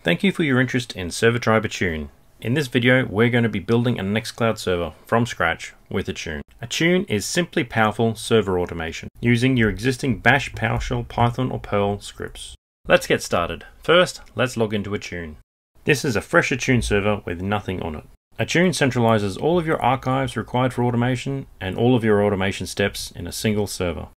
Thank you for your interest in Server Tribe Attune. In this video, we're going to be building a NextCloud server from scratch with Attune. Attune is simply powerful server automation using your existing Bash, PowerShell, Python, or Perl scripts. Let's get started. First, let's log into Attune. This is a fresh Attune server with nothing on it. Attune centralizes all of your archives required for automation and all of your automation steps in a single server.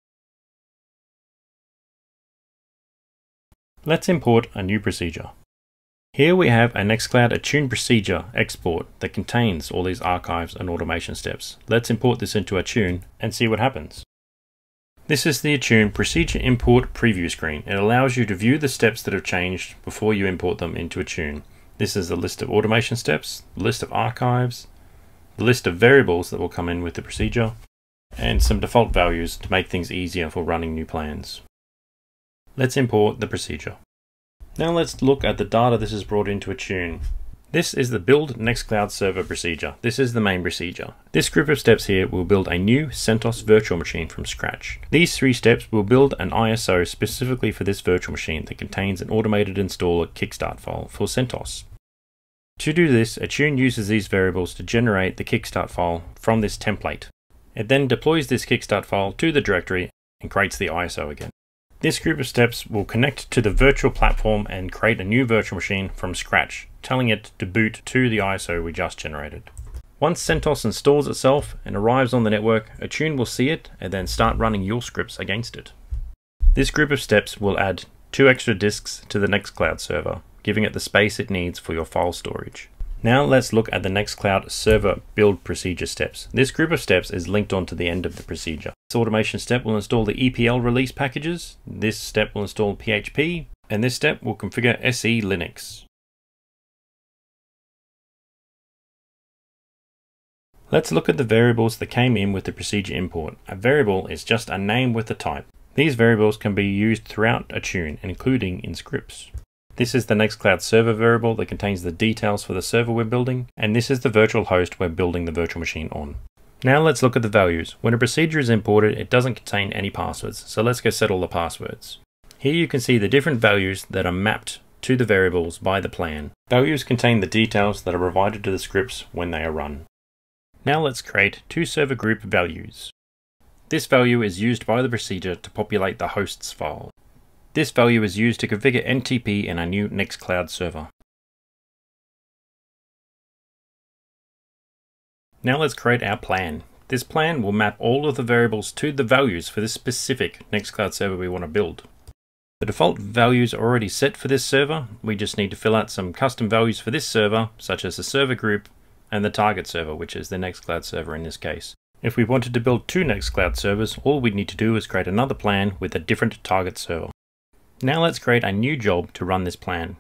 Let's import a new procedure. Here we have a NextCloud Attune procedure export that contains all these archives and automation steps. Let's import this into Attune and see what happens. This is the Attune procedure import preview screen. It allows you to view the steps that have changed before you import them into Attune. This is the list of automation steps, the list of archives, the list of variables that will come in with the procedure, and some default values to make things easier for running new plans. Let's import the procedure. Now let's look at the data this is brought into Attune. This is the build NextCloud server procedure. This is the main procedure. This group of steps here will build a new CentOS virtual machine from scratch. These 3 steps will build an ISO specifically for this virtual machine that contains an automated installer kickstart file for CentOS. To do this, Attune uses these variables to generate the kickstart file from this template. It then deploys this kickstart file to the directory and creates the ISO again. This group of steps will connect to the virtual platform and create a new virtual machine from scratch, telling it to boot to the ISO we just generated. Once CentOS installs itself and arrives on the network, Attune will see it and then start running your scripts against it. This group of steps will add 2 extra disks to the NextCloud server, giving it the space it needs for your file storage. Now let's look at the NextCloud server build procedure steps. This group of steps is linked onto the end of the procedure. This automation step will install the EPL release packages, this step will install PHP, and this step will configure SE Linux. Let's look at the variables that came in with the procedure import. A variable is just a name with a type. These variables can be used throughout Attune, including in scripts. This is the NextCloud server variable that contains the details for the server we're building, and this is the virtual host we're building the virtual machine on. Now let's look at the values. When a procedure is imported, it doesn't contain any passwords, so let's go set all the passwords. Here you can see the different values that are mapped to the variables by the plan. Values contain the details that are provided to the scripts when they are run. Now let's create 2 server group values. This value is used by the procedure to populate the hosts file. This value is used to configure NTP in our new NextCloud server. Now let's create our plan. This plan will map all of the variables to the values for this specific NextCloud server we want to build. The default values are already set for this server. We just need to fill out some custom values for this server, such as the server group and the target server, which is the NextCloud server in this case. If we wanted to build 2 NextCloud servers, all we'd need to do is create another plan with a different target server. Now let's create a new job to run this plan.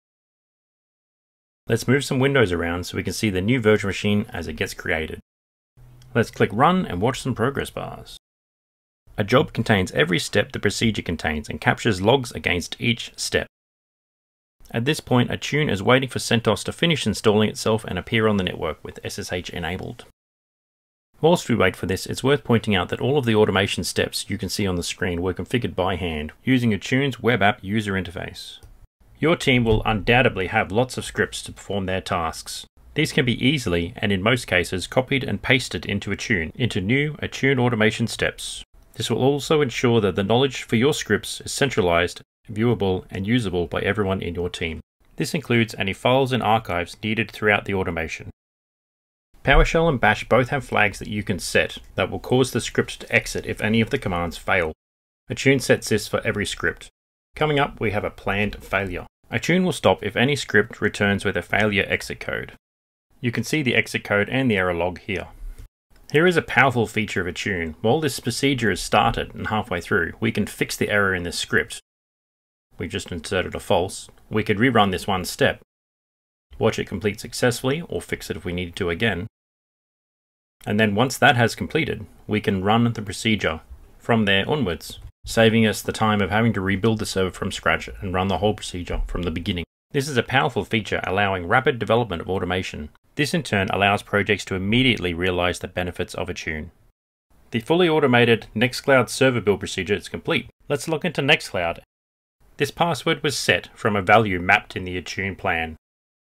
Let's move some windows around so we can see the new virtual machine as it gets created. Let's click Run and watch some progress bars. A job contains every step the procedure contains and captures logs against each step. At this point, Attune is waiting for CentOS to finish installing itself and appear on the network with SSH enabled. Whilst we wait for this, it's worth pointing out that all of the automation steps you can see on the screen were configured by hand using Attune's web app user interface. Your team will undoubtedly have lots of scripts to perform their tasks. These can be easily, and in most cases, copied and pasted into Attune into new Attune automation steps. This will also ensure that the knowledge for your scripts is centralized, viewable, and usable by everyone in your team. This includes any files and archives needed throughout the automation. PowerShell and Bash both have flags that you can set that will cause the script to exit if any of the commands fail. Attune sets this for every script. Coming up, we have a planned failure. Attune will stop if any script returns with a failure exit code. You can see the exit code and the error log here. Here is a powerful feature of Attune. While this procedure is started and halfway through, we can fix the error in this script. We just inserted a false. We could rerun this one step, watch it complete successfully, or fix it if we needed to again. And then once that has completed, we can run the procedure from there onwards, saving us the time of having to rebuild the server from scratch and run the whole procedure from the beginning. This is a powerful feature allowing rapid development of automation. This in turn allows projects to immediately realize the benefits of Attune. The fully automated NextCloud server build procedure is complete. Let's log into NextCloud This password was set from a value mapped in the Attune plan.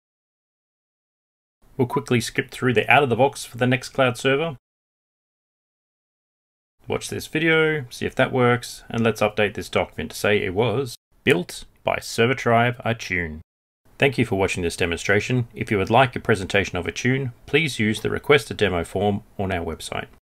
We'll quickly skip through the out-of-the-box for the NextCloud server. Watch this video, see if that works, and let's update this document to say it was built by Server Tribe Attune. Thank you for watching this demonstration. If you would like a presentation of Attune, please use the Request a Demo form on our website.